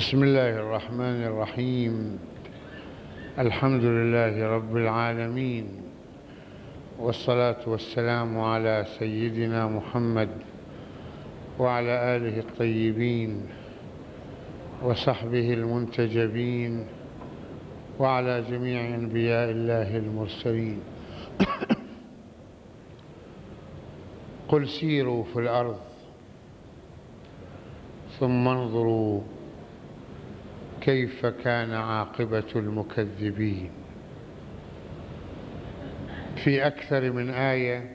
بسم الله الرحمن الرحيم. الحمد لله رب العالمين، والصلاة والسلام على سيدنا محمد وعلى آله الطيبين وصحبه المنتجبين وعلى جميع أنبياء الله المرسلين. قل سيروا في الأرض ثم انظروا كيف كان عاقبة المكذبين. في أكثر من آية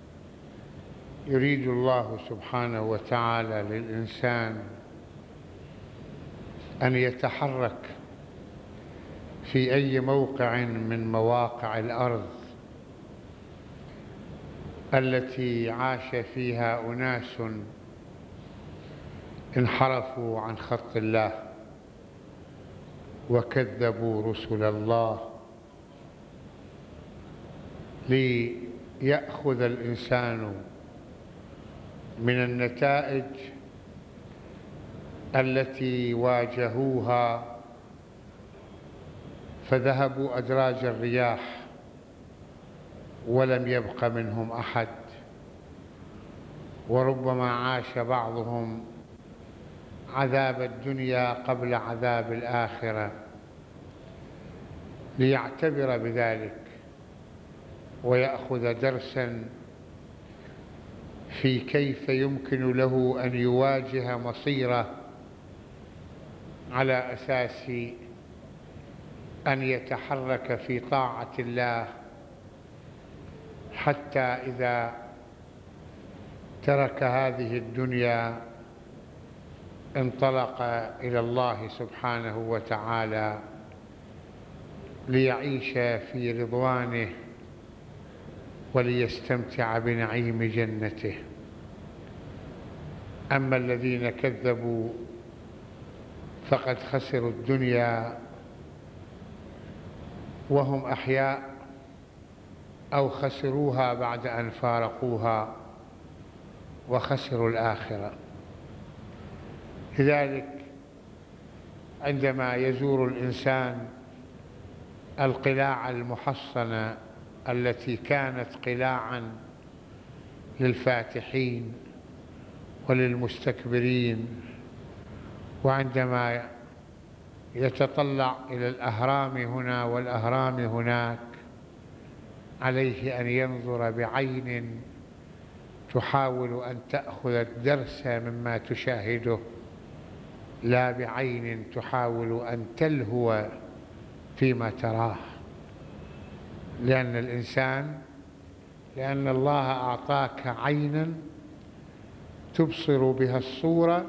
يريد الله سبحانه وتعالى للإنسان أن يتحرك في أي موقع من مواقع الأرض التي عاش فيها أناس انحرفوا عن خط الله وكذبوا رسل الله، ليأخذ الإنسان من النتائج التي واجهوها فذهبوا أدراج الرياح ولم يبق منهم أحد، وربما عاش بعضهم عذاب الدنيا قبل عذاب الآخرة، ليعتبر بذلك ويأخذ درسا في كيف يمكن له أن يواجه مصيره على أساس أن يتحرك في طاعة الله، حتى إذا ترك هذه الدنيا انطلق إلى الله سبحانه وتعالى ليعيش في رضوانه وليستمتع بنعيم جنته. أما الذين كذبوا فقد خسروا الدنيا وهم أحياء، أو خسروها بعد أن فارقوها وخسروا الآخرة. لذلك عندما يزور الإنسان القلاع المحصنة التي كانت قلاعا للفاتحين وللمستكبرين، وعندما يتطلع إلى الأهرام هنا والأهرام هناك، عليه أن ينظر بعين تحاول أن تأخذ الدرس مما تشاهده، لا بعين تحاول أن تلهو فيما تراه. لأن الله أعطاك عينا تبصر بها الصورة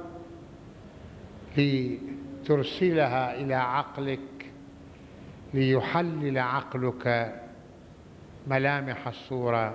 لترسلها إلى عقلك ليحلل عقلك ملامح الصورة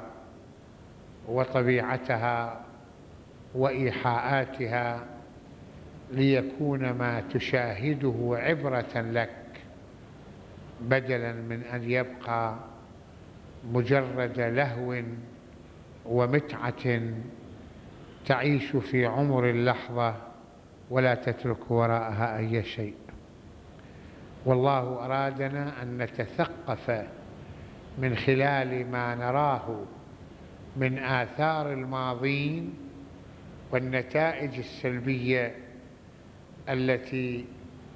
وطبيعتها وإيحاءاتها، ليكون ما تشاهده عبرة لك، بدلا من أن يبقى مجرد لهو ومتعة تعيش في عمر اللحظة ولا تترك وراءها أي شيء. والله أرادنا أن نتثقف من خلال ما نراه من آثار الماضين والنتائج السلبية التي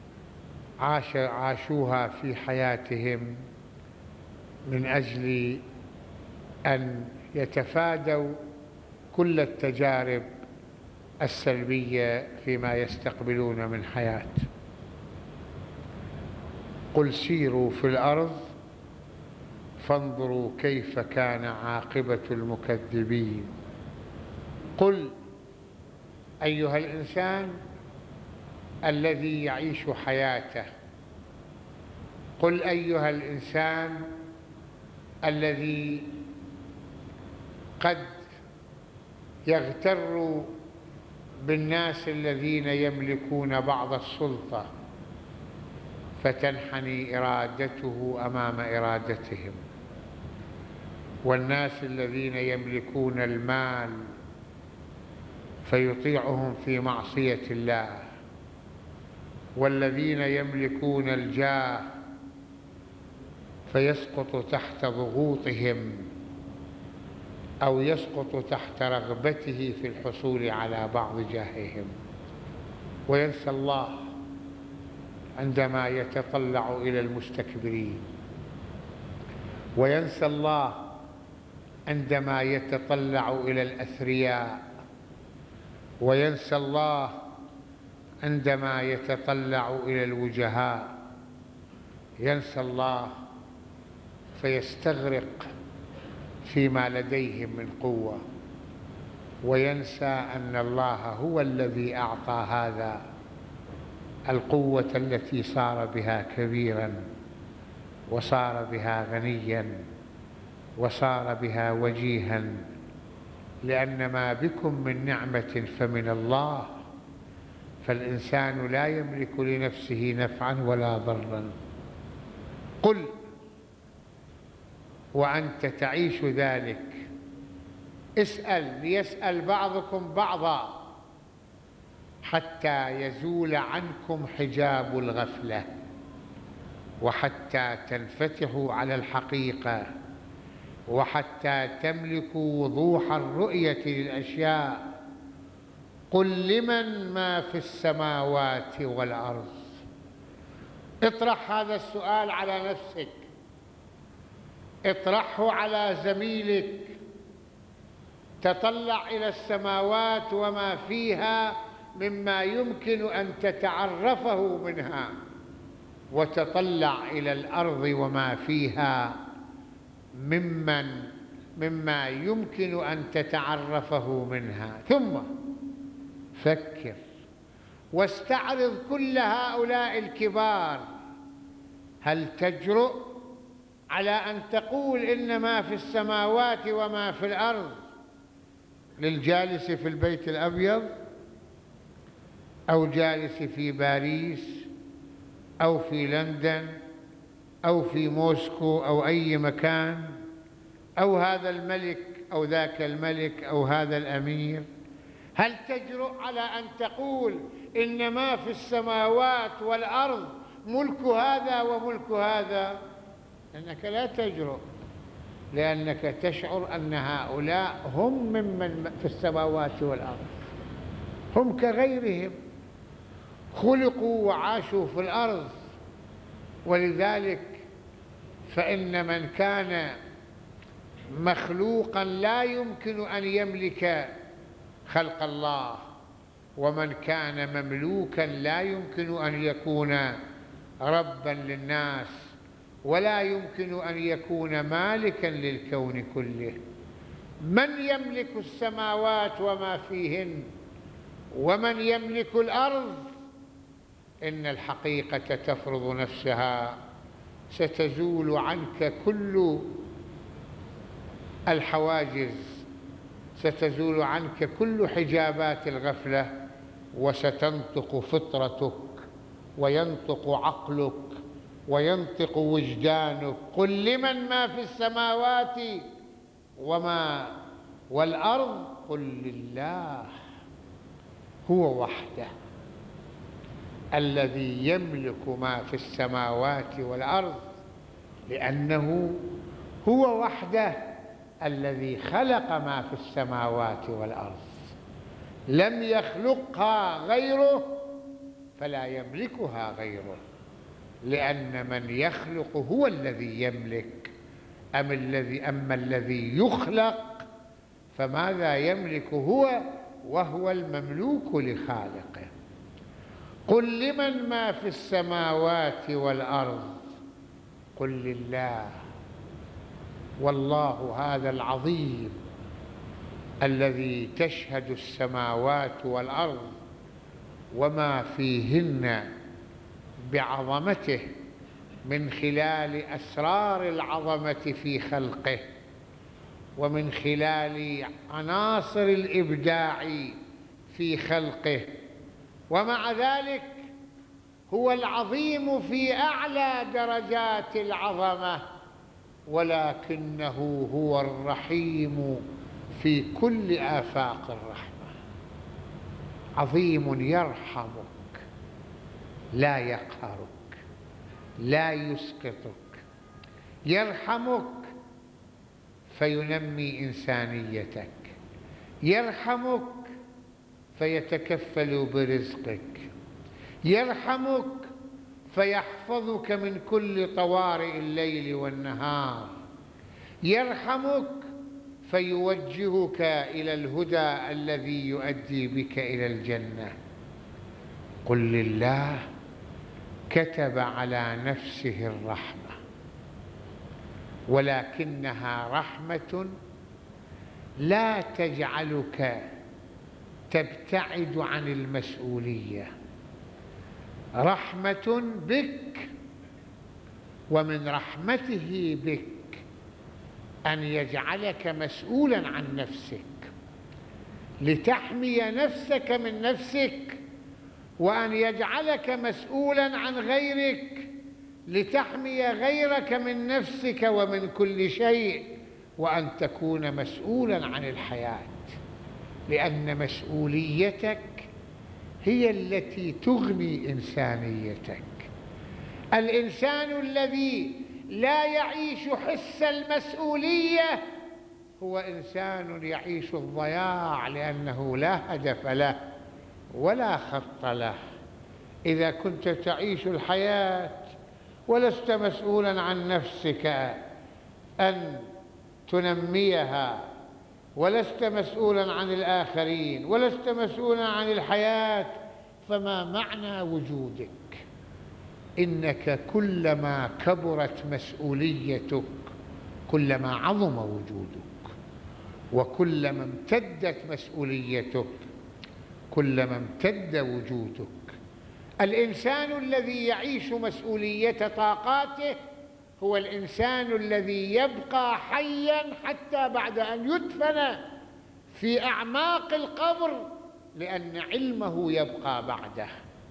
عاشوها في حياتهم، من أجل أن يتفادوا كل التجارب السلبية فيما يستقبلون من حياة. قل سيروا في الأرض فانظروا كيف كان عاقبة المكذبين. قل أيها الإنسان الذي يعيش حياته، قل أيها الإنسان الذي قد يغتر بالناس الذين يملكون بعض السلطة فتنحني إرادته أمام إرادتهم، والناس الذين يملكون المال فيطيعهم في معصية الله، والذين يملكون الجاه فيسقط تحت ضغوطهم أو يسقط تحت رغبته في الحصول على بعض جاههم، وينسى الله عندما يتطلع إلى المستكبرين، وينسى الله عندما يتطلع إلى الأثرياء، وينسى الله عندما يتطلع إلى الوجهاء، ينسى الله فيستغرق فيما لديهم من قوة، وينسى أن الله هو الذي أعطى هذا القوة التي صار بها كبيرا، وصار بها غنيا، وصار بها وجيها، لأن ما بكم من نعمة فمن الله، فالإنسان لا يملك لنفسه نفعا ولا ضرا. قل وأنت تعيش ذلك، اسأل ليسأل بعضكم بعضا حتى يزول عنكم حجاب الغفلة، وحتى تنفتحوا على الحقيقة، وحتى تملكوا وضوح الرؤية للأشياء. قل لمن ما في السماوات والأرض. اطرح هذا السؤال على نفسك، اطرحه على زميلك، تطلع إلى السماوات وما فيها مما يمكن أن تتعرفه منها، وتطلع إلى الأرض وما فيها مما يمكن أن تتعرفه منها، ثم فكر واستعرض كل هؤلاء الكبار. هل تجرؤ على أن تقول إن ما في السماوات وما في الأرض للجالس في البيت الأبيض، أو جالس في باريس، أو في لندن، أو في موسكو، أو أي مكان، أو هذا الملك أو ذاك الملك أو هذا الأمير؟ هل تجرؤ على أن تقول إن ما في السماوات والأرض ملك هذا وملك هذا؟ أنك لا تجرؤ، لأنك تشعر أن هؤلاء هم ممن في السماوات والأرض، هم كغيرهم، خلقوا وعاشوا في الأرض. ولذلك فإن من كان مخلوقا لا يمكن أن يملك خلق الله، ومن كان مملوكا لا يمكن أن يكون ربا للناس، ولا يمكن أن يكون مالكا للكون كله. من يملك السماوات وما فيهن، ومن يملك الأرض؟ إن الحقيقة تفرض نفسها، ستزول عنك كل الحواجز، ستزول عنك كل حجابات الغفلة، وستنطق فطرتك، وينطق عقلك، وينطق وجدانك. قل لمن ما في السماوات وما والأرض؟ قل لله، هو وحده الذي يملك ما في السماوات والأرض، لأنه هو وحده الذي خلق ما في السماوات والأرض، لم يخلقها غيره فلا يملكها غيره، لأن من يخلق هو الذي يملك. أما الذي يخلق فماذا يملك هو وهو المملوك لخالقه؟ قل لمن ما في السماوات والأرض؟ قل لله. والله هذا العظيم الذي تشهد السماوات والأرض وما فيهن بعظمته من خلال أسرار العظمة في خلقه، ومن خلال عناصر الإبداع في خلقه، ومع ذلك هو العظيم في أعلى درجات العظمة، ولكنه هو الرحيم في كل آفاق الرحمة. عظيم يرحمك لا يقهرك، لا يسقطك، يرحمك فينمي إنسانيتك، يرحمك فيتكفل برزقك، يرحمك فيحفظك من كل طوارئ الليل والنهار، يرحمك فيوجهك إلى الهدى الذي يؤدي بك إلى الجنة. قل لله كتب على نفسه الرحمة، ولكنها رحمة لا تجعلك تبتعد عن المسؤولية، رحمة بك، ومن رحمته بك أن يجعلك مسؤولا عن نفسك لتحمي نفسك من نفسك، وأن يجعلك مسؤولا عن غيرك لتحمي غيرك من نفسك ومن كل شيء، وأن تكون مسؤولا عن الحياة، لأن مسؤوليتك هي التي تغني إنسانيتك. الإنسان الذي لا يعيش حس المسؤولية هو إنسان يعيش الضياع، لأنه لا هدف له ولا خط له. إذا كنت تعيش الحياة ولست مسؤولا عن نفسك أن تنميها، ولست مسؤولا عن الآخرين، ولست مسؤولا عن الحياة، فما معنى وجودك؟ إنك كلما كبرت مسؤوليتك كلما عظم وجودك، وكلما امتدت مسؤوليتك كلما امتد وجودك. الإنسان الذي يعيش مسؤولية طاقاته هو الإنسان الذي يبقى حياً حتى بعد أن يدفن في أعماق القبر، لأن علمه يبقى بعده،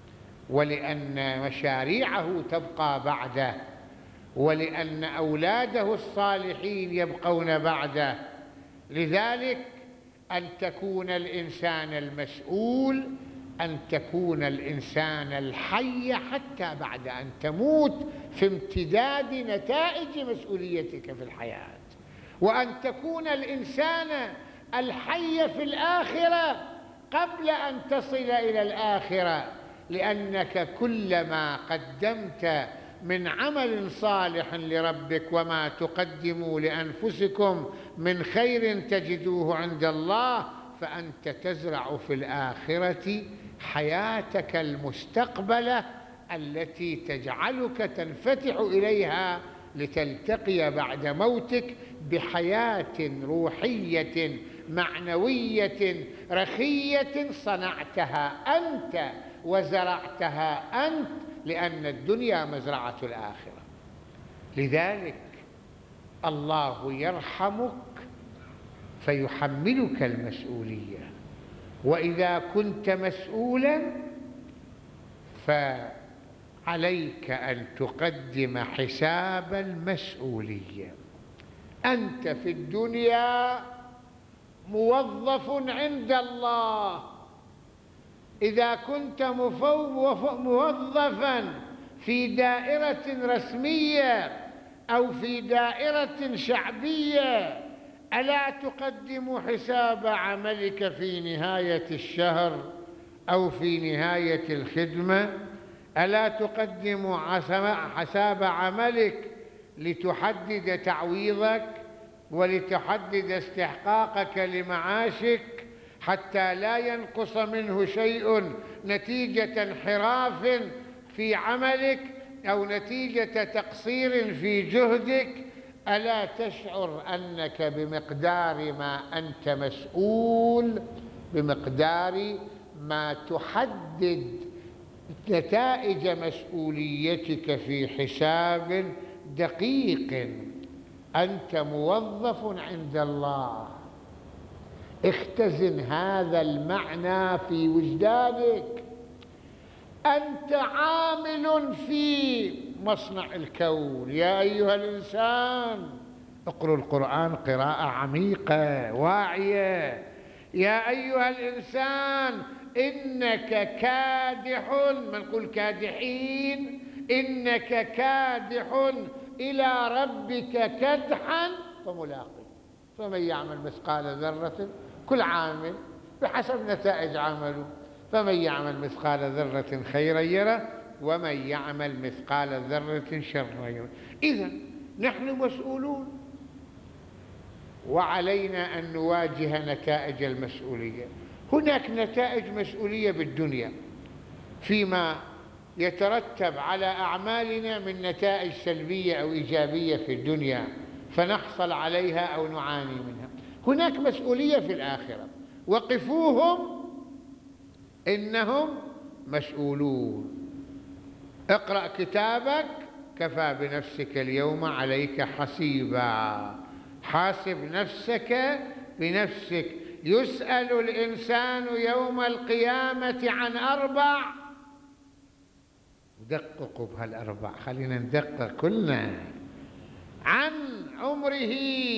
ولأن مشاريعه تبقى بعده، ولأن أولاده الصالحين يبقون بعده. لذلك أن تكون الإنسان المسؤول، أن تكون الإنسان الحي حتى بعد أن تموت في امتداد نتائج مسؤوليتك في الحياة، وأن تكون الإنسان الحي في الآخرة قبل أن تصل إلى الآخرة، لأنك كلما قدمت من عمل صالح لربك وما تقدموا لأنفسكم من خير تجدوه عند الله، فأنت تزرع في الآخرة حياتك المستقبلة التي تجعلك تنفتح إليها لتلتقي بعد موتك بحياة روحية معنوية رخية صنعتها أنت وزرعتها أنت، لأن الدنيا مزرعة الآخرة. لذلك الله يرحمك فيحملك المسؤولية، وإذا كنت مسؤولا فعليك أن تقدم حساب المسؤولية. أنت في الدنيا موظف عند الله، إذا كنت موظفا في دائرة رسمية أو في دائرة شعبية، ألا تقدم حساب عملك في نهاية الشهر أو في نهاية الخدمة؟ ألا تقدم حساب عملك لتحدد تعويضك ولتحدد استحقاقك لمعاشك حتى لا ينقص منه شيء نتيجة انحراف في عملك أو نتيجة تقصير في جهدك؟ ألا تشعر أنك بمقدار ما أنت مسؤول، بمقدار ما تحدد نتائج مسؤوليتك في حساب دقيق؟ أنت موظف عند الله. اختزن هذا المعنى في وجدانك. أنت عامل في مصنع الكون. يا أيها الإنسان اقرأ القرآن قراءة عميقة واعية. يا أيها الإنسان إنك كادح، ما نقول كادحين، إنك كادح إلى ربك كدحا فملاقيه. فمن يعمل مثقال ذرة، كل عامل بحسب نتائج عمله، فمن يعمل مثقال ذرة خيرا يره ومن يعمل مثقال ذرة شرا يره. إذن نحن مسؤولون، وعلينا أن نواجه نتائج المسؤولية. هناك نتائج مسؤولية بالدنيا فيما يترتب على أعمالنا من نتائج سلبية أو إيجابية في الدنيا فنحصل عليها أو نعاني منها. هناك مسؤولية في الآخرة، وقفوهم إنهم مسؤولون. اقرأ كتابك كفى بنفسك اليوم عليك حسيبا، حاسب نفسك بنفسك. يسأل الإنسان يوم القيامة عن 4، دققوا بهالأربع، خلينا ندقق كلنا. عن عمره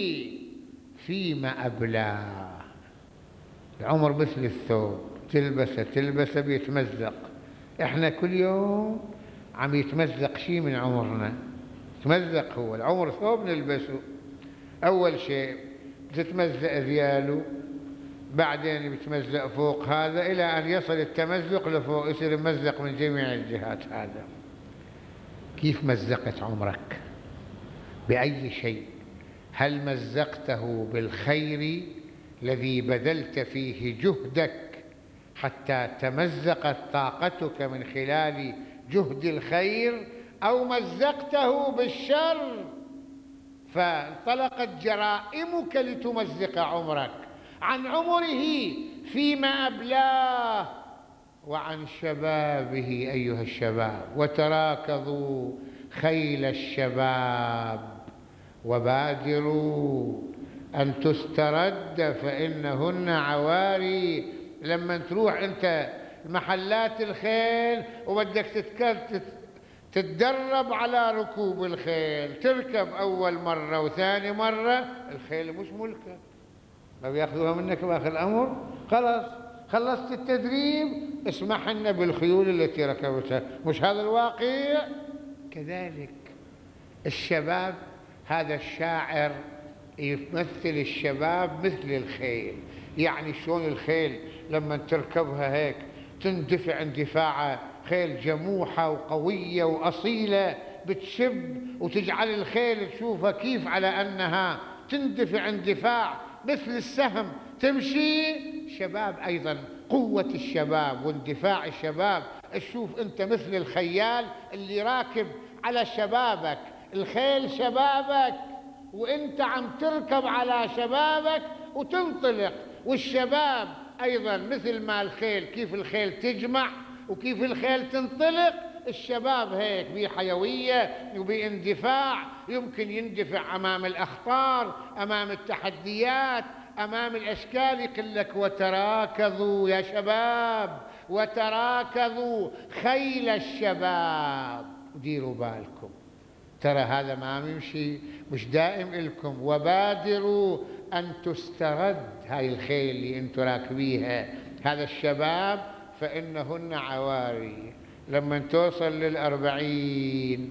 فيما أبلاه. العمر مثل الثوب، تلبسه بيتمزق. احنا كل يوم عم يتمزق شيء من عمرنا، يتمزق. هو العمر ثوب نلبسه، أول شيء بتتمزق ذياله، بعدين بيتمزق فوق هذا إلى أن يصل التمزق لفوق، يصير ممزق من جميع الجهات. هذا كيف مزقت عمرك؟ بأي شيء؟ هل مزقته بالخير الذي بذلت فيه جهدك حتى تمزقت طاقتك من خلال جهد الخير، أو مزقته بالشر فانطلقت جرائمك لتمزق عمرك؟ عن عمره فيما أبلاه وعن شبابه أيها الشباب. وتراكضوا خيل الشباب وبادروا أن تسترد فإنهن عواري. لما تروح أنت محلات الخيل وبدك تتدرب على ركوب الخيل، تركب أول مرة وثاني مرة، الخيل مش ملكك، ما بياخذوها منك بآخر الأمر. خلاص خلصت التدريب، اسمح لنا بالخيول التي ركبتها. مش هذا الواقع؟ كذلك الشباب، هذا الشاعر يمثل الشباب مثل الخيل. يعني شلون الخيل لما تركبها هيك تندفع اندفاعها، خيل جموحة وقوية وأصيلة بتشب وتجعل الخيل تشوفها كيف على أنها تندفع اندفاع مثل السهم تمشي. شباب أيضا، قوة الشباب واندفاع الشباب. تشوف أنت مثل الخيال اللي راكب على شبابك، الخيل شبابك وأنت عم تركب على شبابك وتنطلق. والشباب أيضا مثل ما الخيل، كيف الخيل تجمع وكيف الخيل تنطلق، الشباب هيك بحيوية وباندفاع، يمكن يندفع أمام الأخطار، أمام التحديات، أمام الأشكال. يقول لك وتراكضوا يا شباب، وتراكضوا خيل الشباب. ديروا بالكم، ترى هذا ما يمشي، مش دائم إلكم. وبادروا أن تسترد هاي الخيل اللي انتم راكبيها، هذا الشباب، فإنهن عواري. لما توصل لل40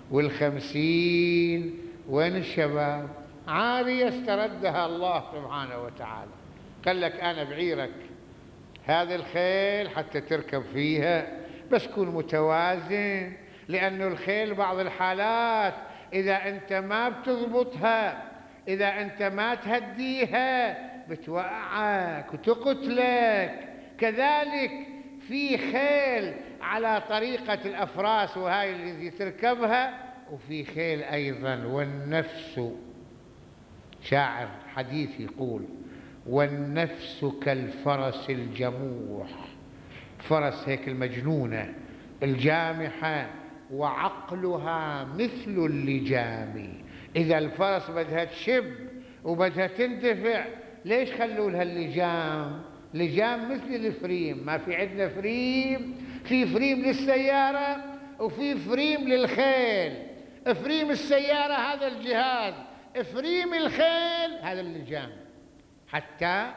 وال50 وين الشباب؟ عارية استردها الله سبحانه وتعالى. قال لك أنا بعيرك هذه الخيل حتى تركب فيها، بس كون متوازن، لأنه الخيل بعض الحالات إذا أنت ما بتضبطها، إذا أنت ما تهديها بتوقعك وتقتلك. كذلك في خيل على طريقة الأفراس وهاي التي تركبها، وفي خيل أيضا. والنفس، شاعر حديث يقول والنفس كالفرس الجموح، فرس هيك المجنونة الجامحة، وعقلها مثل اللجام. إذا الفرس بدها تشب وبدها تندفع، ليش خلوا لها اللجام؟ لجام مثل الفريم. ما في عندنا فريم؟ في فريم للسيارة وفي فريم للخيل. فريم السيارة هذا الجهاز، فريم الخيل هذا اللجام، حتى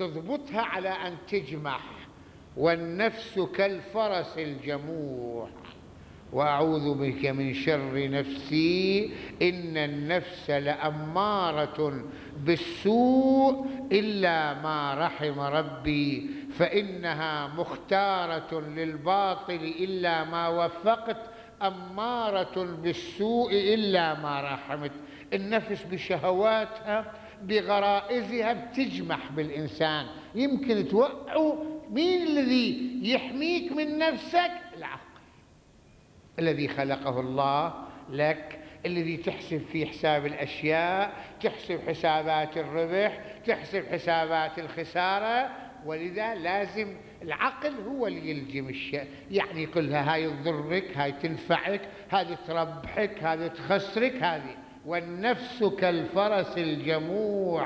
تضبطها على أن تجمع. والنفس كالفرس الجموح وأعوذ بك من شر نفسي إن النفس لأمارة بالسوء إلا ما رحم ربي فإنها مختارة للباطل إلا ما وفقت أمارة بالسوء إلا ما رحمت. النفس بشهواتها بغرائزها بتجمح بالإنسان، يمكن توقعه. مين الذي يحميك من نفسك؟ العقل الذي خلقه الله لك، الذي تحسب فيه حساب الأشياء، تحسب حسابات الربح، تحسب حسابات الخسارة. ولذا لازم العقل هو اللي يلجم الشيء، يعني يقولها هاي تضرك، هاي تنفعك، هذه تربحك، هذه تخسرك، هذه. والنفس كالفرس الجموح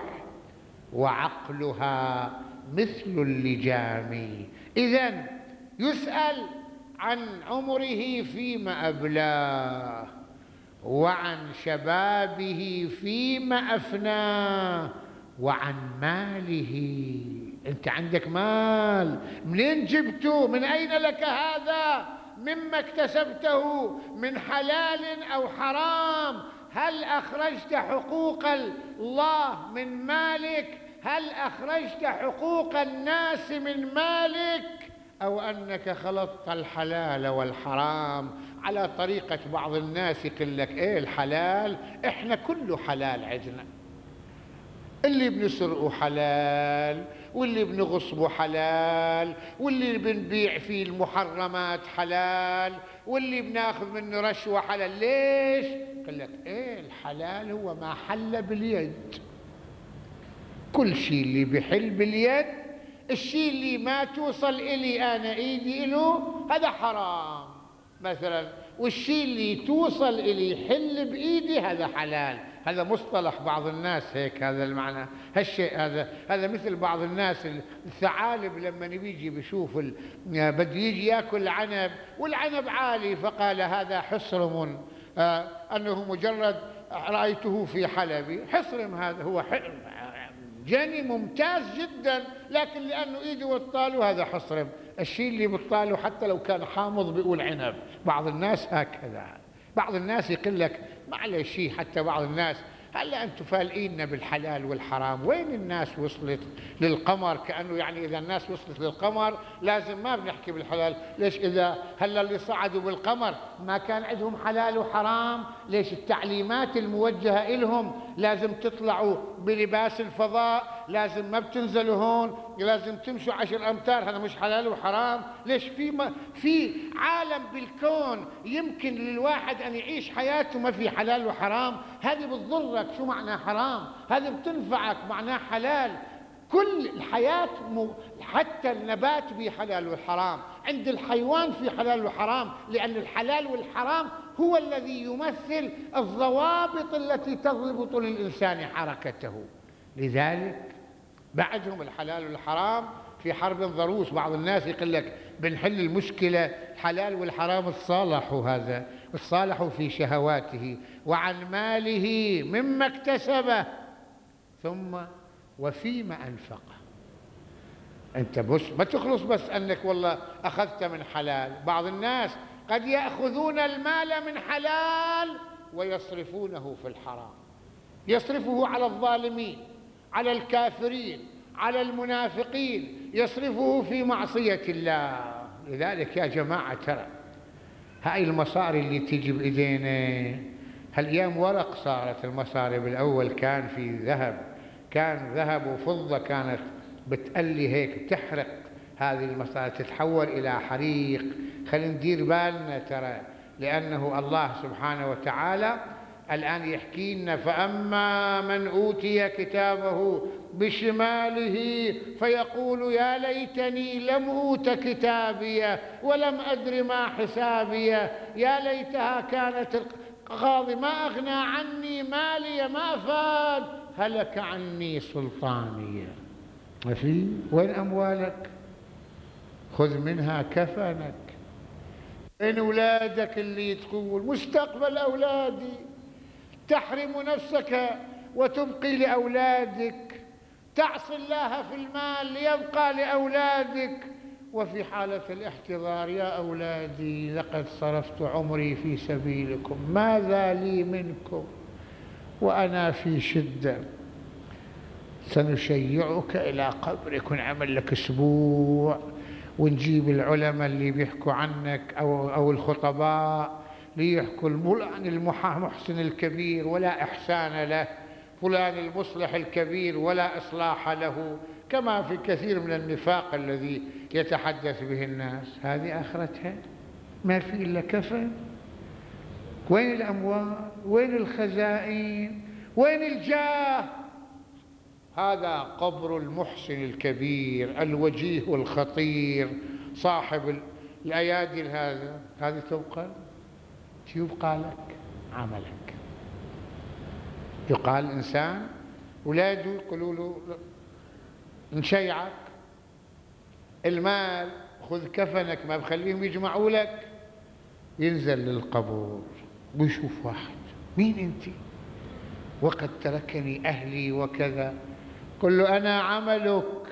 وعقلها مثل اللجام. إذن يسأل عن عمره فيما أبلاه وعن شبابه فيما أفناه وعن ماله. أنت عندك مال، منين جبته؟ من أين لك هذا؟ مما اكتسبته من حلال أو حرام؟ هل أخرجت حقوق الله من مالك؟ هل أخرجت حقوق الناس من مالك؟ أو أنك خلطت الحلال والحرام على طريقة بعض الناس يقول لك إيه الحلال؟ إحنا كله حلال عندنا، اللي بنسرقه حلال، واللي بنغصبه حلال، واللي بنبيع فيه المحرمات حلال، واللي بناخذ منه رشوة حلال. ليش؟ قال لك ايه الحلال هو ما حل باليد. كل شيء اللي بحل باليد، الشيء اللي ما توصل إلي أنا إيدي له هذا حرام مثلا، والشيء اللي توصل إلي يحل بإيدي هذا حلال. هذا مصطلح بعض الناس هيك، هذا المعنى. هالشيء هذا مثل بعض الناس الثعالب لما بيجي بيشوف بده يجي ياكل عنب والعنب عالي فقال هذا حصرم، أنه مجرد رأيته في حلبي حصرم، هذا هو جني ممتاز جدا، لكن لأنه إيده وطاله هذا حصرم. الشيء اللي بطاله حتى لو كان حامض بيقول عنب. بعض الناس هكذا، بعض الناس يقول لك معلش شيء، حتى بعض الناس هلا انتم فالقينا بالحلال والحرام. وين الناس وصلت للقمر؟ كأنه يعني اذا الناس وصلت للقمر لازم ما بنحكي بالحلال. ليش اذا هلا اللي صعدوا بالقمر ما كان عندهم حلال وحرام؟ ليش التعليمات الموجهة إلهم لازم تطلعوا بلباس الفضاء، لازم ما بتنزلوا هون، لازم تمشوا 10 أمتار، هذا مش حلال وحرام؟ ليش في عالم بالكون يمكن للواحد أن يعيش حياته ما في حلال وحرام؟ هذه بتضرك، شو معنى حرام؟ هذه بتنفعك، معناه حلال. كل الحياة حتى النبات به حلال والحرام، عند الحيوان في حلال وحرام، لأن الحلال والحرام هو الذي يمثل الضوابط التي تضبط للإنسان حركته. لذلك بعدهم الحلال والحرام في حرب ضروس. بعض الناس يقول لك بنحل المشكلة الحلال والحرام تصالحوا، هذا تصالحوا في شهواته. وعن ماله مما اكتسبه ثم وفيما أنفقه. أنت ما تخلص بس أنك والله أخذت من حلال. بعض الناس قد يأخذون المال من حلال ويصرفونه في الحرام، يصرفه على الظالمين، على الكافرين، على المنافقين، يصرفه في معصية الله. لذلك يا جماعة ترى هاي المصاري اللي تيجي بإيدينا هالأيام ورق صارت. المصاري بالأول كان في ذهب، كان ذهب وفضة، كانت بتقلي هيك بتحرق. هذه المصاري تتحول إلى حريق. خلينا ندير بالنا ترى، لأنه الله سبحانه وتعالى الآن يحكي لنا فأما من أوتي كتابه بشماله فيقول يا ليتني لم أوت كتابي ولم أدر ما حسابي يا ليتها كانت القاضي ما أغنى عني مالي ما فاد هلك عني سلطاني. ما في؟ وين أموالك؟ خذ منها كفنك. وين أولادك اللي تقول مستقبل أولادي؟ تحرم نفسك وتبقي لأولادك تعصي الله في المال ليبقى لأولادك، وفي حالة الاحتضار يا أولادي لقد صرفت عمري في سبيلكم، ماذا لي منكم وأنا في شدة، سنشيعك إلى قبرك، ونعمل لك أسبوع ونجيب العلماء اللي بيحكوا عنك أو الخطباء ليحكوا فلان المحسن الكبير ولا إحسان له، فلان المصلح الكبير ولا إصلاح له، كما في كثير من النفاق الذي يتحدث به الناس. هذه آخرتها ما في إلا كفن. وين الأموال؟ وين الخزائن؟ وين الجاه؟ هذا قبر المحسن الكبير الوجيه الخطير صاحب الأيادي. هذه يبقى لك عملك. يقال إنسان أولاده يقولوا له نشيعك المال، خذ كفنك، ما بخليهم يجمعوا لك. ينزل للقبور ويشوف واحد، مين أنت؟ وقد تركني أهلي وكذا. قل له أنا عملك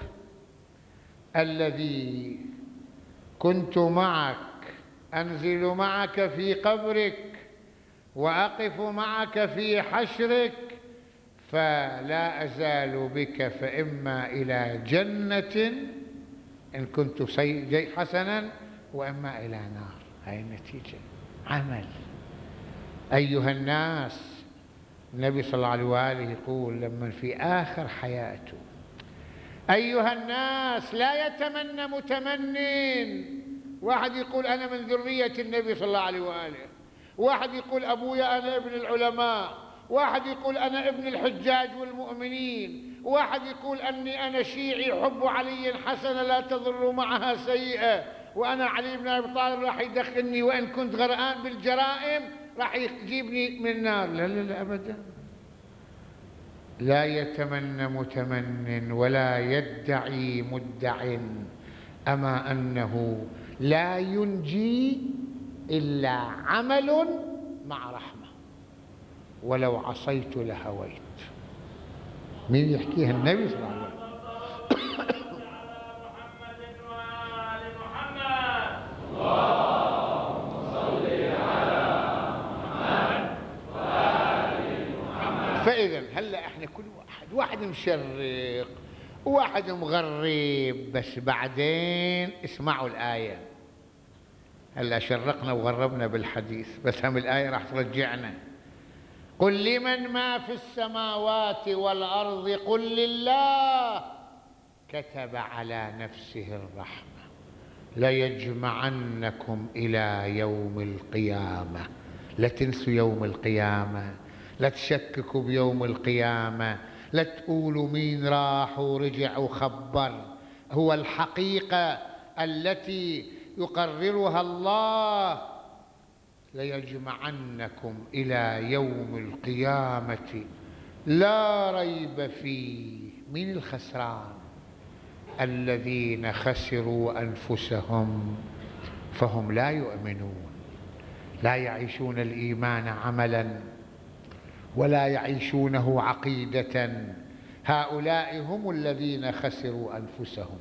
الذي كنت معك، أنزل معك في قبرك وأقف معك في حشرك، فلا أزال بك، فإما إلى جنة إن كنت حسنا وإما إلى نار. هاي النتيجة. عمل. أيها الناس، النبي صلى الله عليه وآله يقول لما في آخر حياته: أيها الناس لا يتمنى متمنين. واحد يقول أنا من ذرية النبي صلى الله عليه وآله، واحد يقول أبويا أنا ابن العلماء، واحد يقول أنا ابن الحجاج والمؤمنين، واحد يقول أني أنا شيعي حب علي حسنة لا تضر معها سيئة، وأنا علي بن أبي طالب راح يدخلني وإن كنت غرقان بالجرائم راح يجيبني من النار. لا لا لا أبدا. لا يتمنى متمن ولا يدعي مدع، أما أنه لا ينجي إلا عمل مع رحمة، ولو عصيت لهويت. مين يحكيها؟ النبي صلى الله عليه وسلم. فإذا هلا احنا كل واحد مشرق وواحد مغرب، بس بعدين اسمعوا الآية. هلا شرقنا وغربنا بالحديث، بس هم الآية راح ترجعنا. قل لمن ما في السماوات والأرض قل لله كتب على نفسه الرحمة ليجمعنكم إلى يوم القيامة. لا تنسوا يوم القيامة، لا تشككوا بيوم القيامة، لا تقولوا مين راح ورجع وخبر. هو الحقيقة التي يقررها الله. ليجمعنكم إلى يوم القيامة لا ريب فيه. مين الخسران؟ الذين خسروا أنفسهم فهم لا يؤمنون، لا يعيشون الإيمان عملا ولا يعيشونه عقيدة. هؤلاء هم الذين خسروا أنفسهم.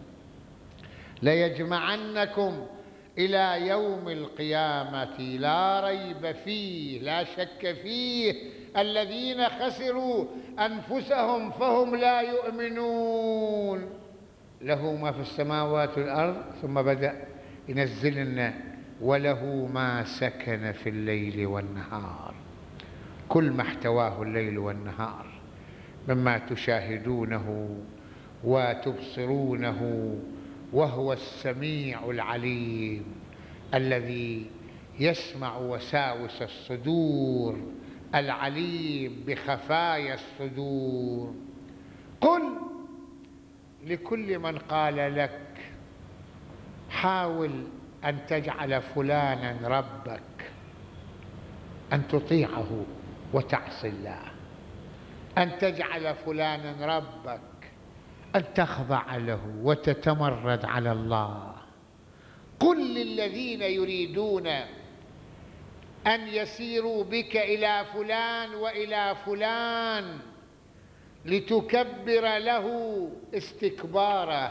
ليجمعنكم إلى يوم القيامة لا ريب فيه، لا شك فيه. الذين خسروا أنفسهم فهم لا يؤمنون. له ما في السماوات والأرض، ثم بدأ ينزل لنا وله ما سكن في الليل والنهار. كل ما احتواه الليل والنهار مما تشاهدونه وتبصرونه، وهو السميع العليم الذي يسمع وساوس الصدور، العليم بخفايا الصدور. قل لكل من قال لك حاول أن تجعل فلانا ربك، أن تطيعه وتعصي الله، أن تجعل فلانا ربك، أن تخضع له وتتمرد على الله. قل للذين يريدون أن يسيروا بك إلى فلان وإلى فلان لتكبر له استكباره،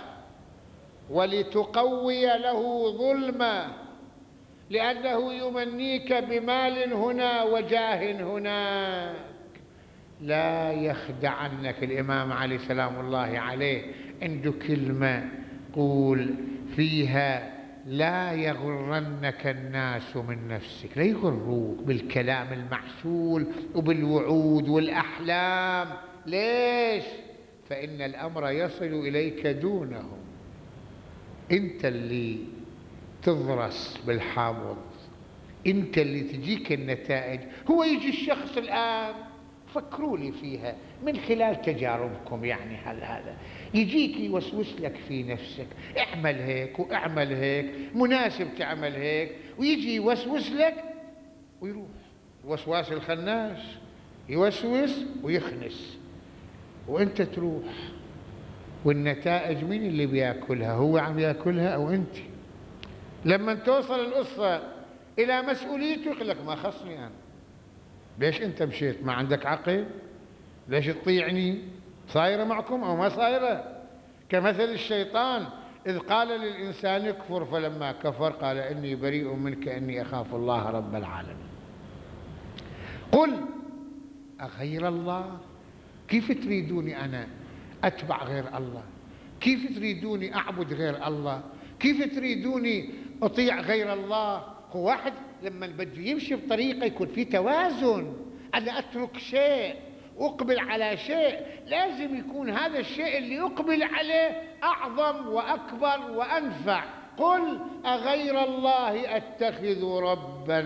ولتقوي له ظلمه، لأنه يمنيك بمال هنا وجاه هناك. لا يخدعنك. الإمام علي سلام الله عليه عنده كلمة قول فيها: لا يغرنك الناس من نفسك. لا يغروك بالكلام المعسول وبالوعود والأحلام. ليش؟ فإن الأمر يصل إليك دونهم. أنت اللي تضرس بالحامض، أنت اللي تجيك النتائج. هو يجي الشخص الآن، فكروا لي فيها من خلال تجاربكم، يعني هذا يجيك يوسوس لك في نفسك: اعمل هيك واعمل هيك، مناسب تعمل هيك، ويجي يوسوس لك ويروح. الوسواس الخناس يوسوس ويخنس، وانت تروح. والنتائج مين اللي بياكلها؟ هو عم ياكلها او انت؟ لما توصل القصة الى مسؤوليته يقول لك: ما خصني انا. ليش انت مشيت؟ ما عندك عقل؟ ليش تطيعني؟ صايرة معكم او ما صايرة؟ كمثل الشيطان إذ قال للإنسان اكفر، فلما كفر قال إني بريء منك إني أخاف الله رب العالمين. قل أغير الله؟ كيف تريدوني أنا أتبع غير الله؟ كيف تريدوني أعبد غير الله؟ كيف تريدوني أطيع غير الله؟ هو واحد لما بده يمشي بطريقة يكون في توازن، أنا أترك شيء أقبل على شيء، لازم يكون هذا الشيء اللي أقبل عليه أعظم وأكبر وأنفع. قل أغير الله أتخذ ربا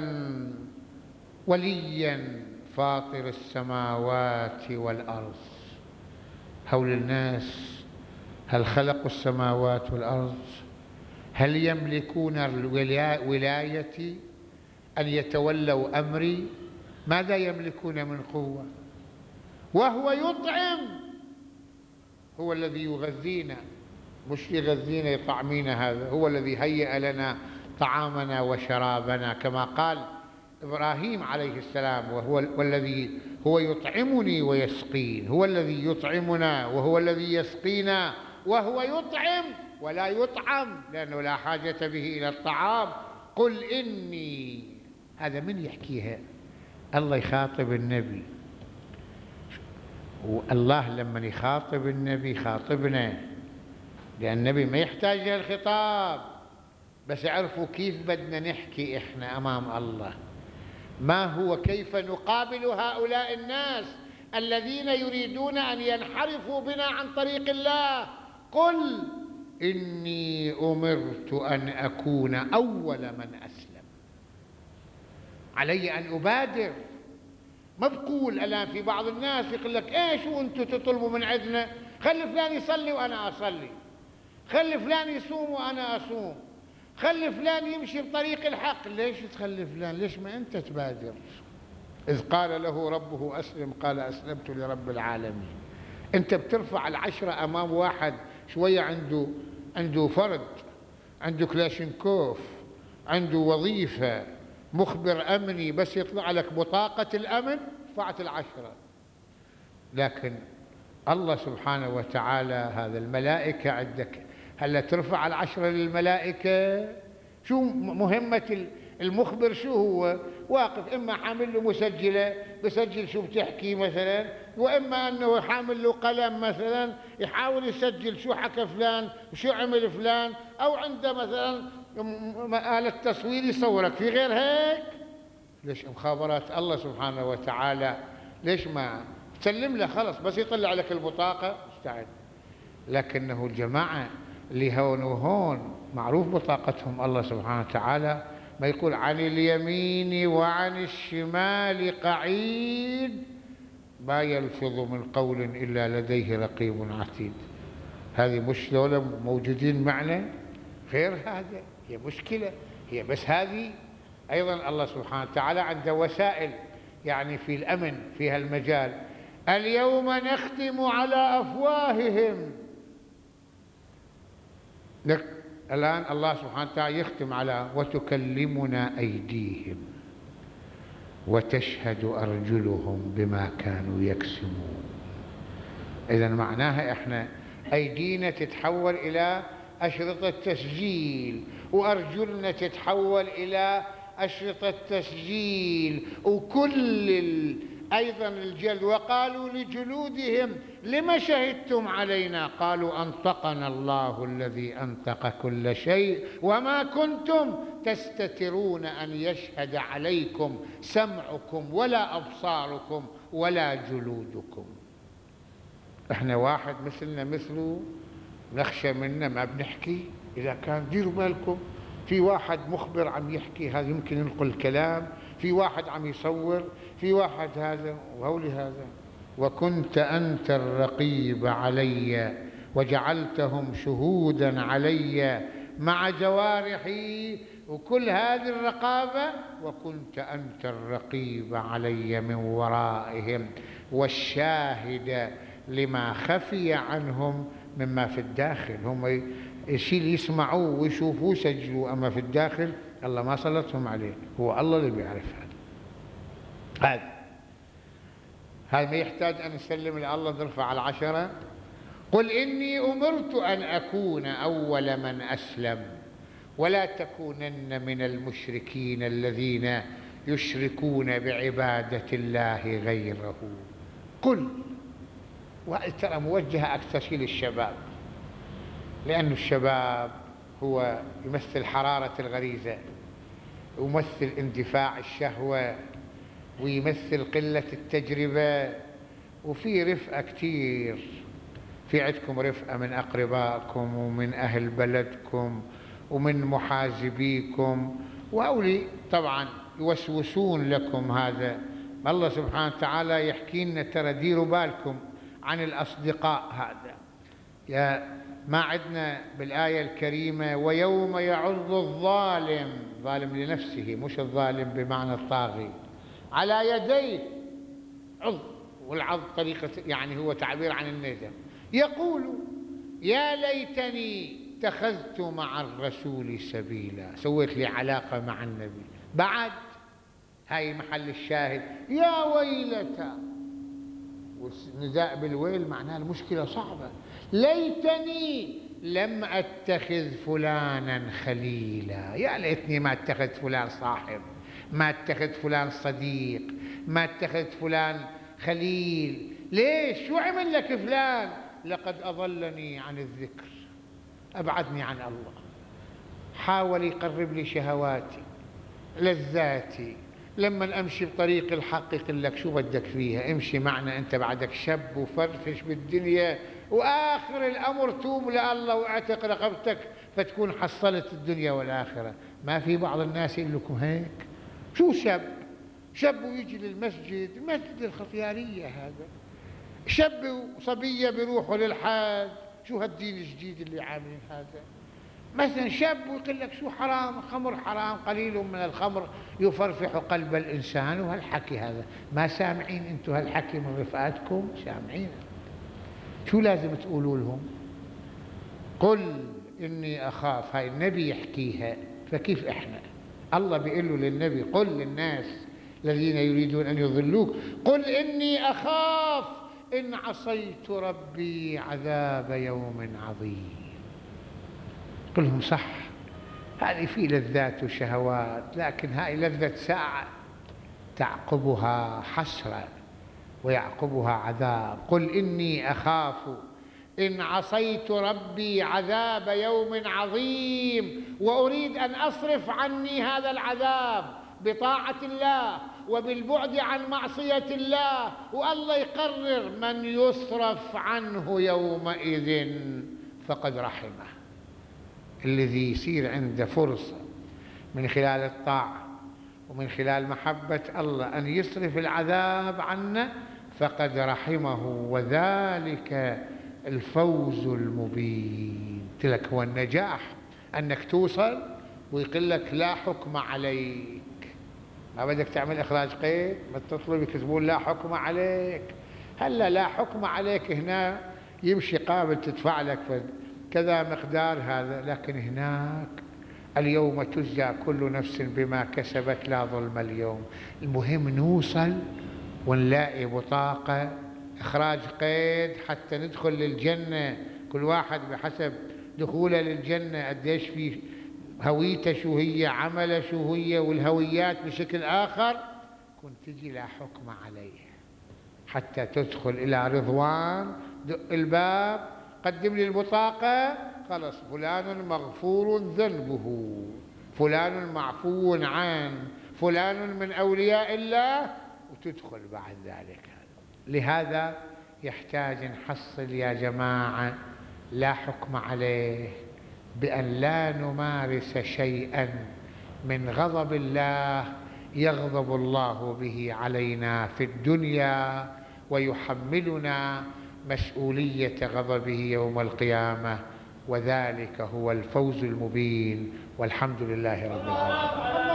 وليا فاطر السماوات والأرض. هول الناس هل خلقوا السماوات والأرض؟ هل يملكون ولايتي أن يتولوا أمري؟ ماذا يملكون من قوة؟ وهو يطعم، هو الذي يغذينا، مش يغذينا يطعمينا. هذا هو الذي هيأ لنا طعامنا وشرابنا، كما قال إبراهيم عليه السلام: والذي هو يطعمني ويسقين. هو الذي يطعمنا وهو الذي يسقينا، وهو يطعم ولا يطعم لأنه لا حاجة به إلى الطعام. قل إني، هذا من يحكيها؟ الله يخاطب النبي. والله لما يخاطب النبي يخاطبنا، لأن النبي ما يحتاج للخطاب، بس يعرفوا كيف بدنا نحكي إحنا أمام الله. ما هو كيف نقابل هؤلاء الناس الذين يريدون أن ينحرفوا بنا عن طريق الله. قل إني أمرت أن أكون أول من أسلم. علي أن أبادر. ما بقول الآن في بعض الناس يقول لك: إيش وأنتم تطلبوا من عندنا؟ خلي فلان يصلي وأنا أصلي، خلي فلان يصوم وأنا أصوم، خلي فلان يمشي بطريق الحق. ليش تخلي فلان؟ ليش ما أنت تبادر؟ إذ قال له ربه أسلم قال أسلمت لرب العالمين. أنت بترفع العشرة أمام واحد شوية عنده فرد، عنده كلاشينكوف، عنده وظيفة، مخبر أمني، بس يطلع لك بطاقة الأمن رفعت العشرة. لكن الله سبحانه وتعالى هذا الملائكة عندك، هلا ترفع العشرة للملائكة؟ شو مهمة المخبر؟ شو هو؟ واقف إما حامل له مسجلة بسجل شو بتحكي مثلا، وإما أنه حامل له قلم مثلا يحاول يسجل شو حكى فلان وشو عمل فلان، أو عنده مثلا آلة تصوير يصورك. في غير هيك؟ ليش مخابرات الله سبحانه وتعالى ليش ما تسلم له؟ خلص بس يطلع لك البطاقة استعد. لكنه الجماعة اللي هون وهون معروف بطاقتهم الله سبحانه وتعالى، ما يقول: عن اليمين وعن الشمال قعيد ما يلفظ من قول إلا لديه رقيب عتيد. هذه مش دولة موجودين معنا غير هذا، هي مشكلة. هي بس هذه أيضا الله سبحانه وتعالى عنده وسائل يعني في الأمن في هالمجال. اليوم نختم على أفواههم. الآن الله سبحانه وتعالى يختم على وتكلمنا أيديهم وتشهد أرجلهم بما كانوا يكسبون. إذا معناها إحنا أيدينا تتحول إلى أشرطة تسجيل، وأرجلنا تتحول إلى أشرطة تسجيل، وكل أيضا الجلد. وقالوا لجلودهم لم شهدتم علينا؟ قالوا أنطقنا الله الذي أنطق كل شيء وما كنتم تستترون أن يشهد عليكم سمعكم ولا أبصاركم ولا جلودكم. احنا واحد مثلنا مثله نخشى منه ما بنحكي. إذا كان ديروا بالكم في واحد مخبر عم يحكي، هذا يمكن ينقل الكلام، في واحد عم يصور، في واحد هذا وهولي هذا. وكنت أنت الرقيب علي وجعلتهم شهودا علي مع جوارحي، وكل هذه الرقابة، وكنت أنت الرقيب علي من ورائهم والشاهد لما خفي عنهم مما في الداخل. هم الشيء اللي يسمعوه ويشوفوه يسجلوه، أما في الداخل الله ما سلطهم عليه، هو الله اللي بيعرف هذا ما يحتاج أن نسلم لله نرفع العشرة. قل إني أمرت أن أكون أول من أسلم ولا تكونن من المشركين الذين يشركون بعبادة الله غيره. قل، وترى موجهة أكثر شيء للشباب، لأن الشباب هو يمثل حرارة الغريزة، ويمثل اندفاع الشهوة، ويمثل قلة التجربة، وفي رفقة كتير. في عندكم رفقة من أقربائكم ومن أهل بلدكم ومن محازبيكم، وأولي طبعا يوسوسون لكم. هذا الله سبحانه وتعالى يحكي لنا ترى ديروا بالكم عن الأصدقاء. هذا يا ما عندنا بالآية الكريمة ويوم يعض الظالم، ظالم لنفسه مش الظالم بمعنى الطاغي، على يديه، عض، والعض طريقة يعني هو تعبير عن الندم، يقول يا ليتني اتخذت مع الرسول سبيلا، سويت لي علاقة مع النبي. بعد هاي محل الشاهد، يا ويلتى، والنداء بالويل معناه المشكلة صعبة. ليتني لم أتخذ فلانا خليلا، يا ليتني ما اتخذ فلان صاحب، ما اتخذ فلان صديق، ما اتخذ فلان خليل. ليش؟ شو عمل لك فلان؟ لقد أضلني عن الذكر، أبعدني عن الله، حاول يقرب لي شهواتي لذاتي. لما أمشي بطريق الحق يقول لك شو بدك فيها، امشي معنا أنت بعدك شاب وفرفش بالدنيا، وآخر الأمر توب لله واعتق رقبتك فتكون حصلت الدنيا والآخرة. ما في بعض الناس يقول لكم هيك؟ شو شاب ويجي للمسجد، المسجد الخطيارية هذا، شاب وصبية بيروحوا للحاج، شو هالدين الجديد اللي عاملين هذا؟ مثلا شاب ويقول لك شو حرام، خمر حرام، قليل من الخمر يفرفح قلب الإنسان، وهالحكي هذا ما سامعين انتم هالحكي من رفقاتكم؟ سامعين. شو لازم تقولوا لهم؟ قل إني أخاف، هاي النبي يحكيها، فكيف إحنا؟ الله بيقول له للنبي قل للناس الذين يريدون أن يضلوك قل إني أخاف إن عصيت ربي عذاب يوم عظيم. قل لهم صح، هذه في لذات وشهوات، لكن هاي لذة ساعة تعقبها حسرة ويعقبها عذاب. قل إني أخاف إن عصيت ربي عذاب يوم عظيم، وأريد أن أصرف عني هذا العذاب بطاعة الله وبالبعد عن معصية الله، والله يقرر من يصرف عنه يومئذ فقد رحمه. الذي يصير عنده فرصة من خلال الطاعة ومن خلال محبة الله أن يصرف العذاب عنه فقد رحمه، وذلك الفوز المبين. تلك هو النجاح، أنك توصل ويقول لك لا حكم عليك. ما بدك تعمل إخراج قيد، ما تطلب يكتبون لا حكم عليك. هلا لا حكم عليك هنا يمشي قابل تدفع لك كذا مقدار هذا، لكن هناك اليوم تجزى كل نفس بما كسبت لا ظلم اليوم. المهم نوصل ونلاقي بطاقة إخراج قيد حتى ندخل للجنة، كل واحد بحسب دخوله للجنة قديش في هويته شو هي، عمله شو هي، والهويات بشكل آخر كنت تجي لا حكم عليه حتى تدخل إلى رضوان. دق الباب، قدم لي البطاقة، خلص فلان مغفور ذنبه، فلان معفو عنه، فلان من أولياء الله، وتدخل بعد ذلك. لهذا يحتاج نحصل يا جماعة لا حكم عليه، بأن لا نمارس شيئا من غضب الله يغضب الله به علينا في الدنيا ويحملنا مسؤولية غضبه يوم القيامة، وذلك هو الفوز المبين، والحمد لله رب العالمين.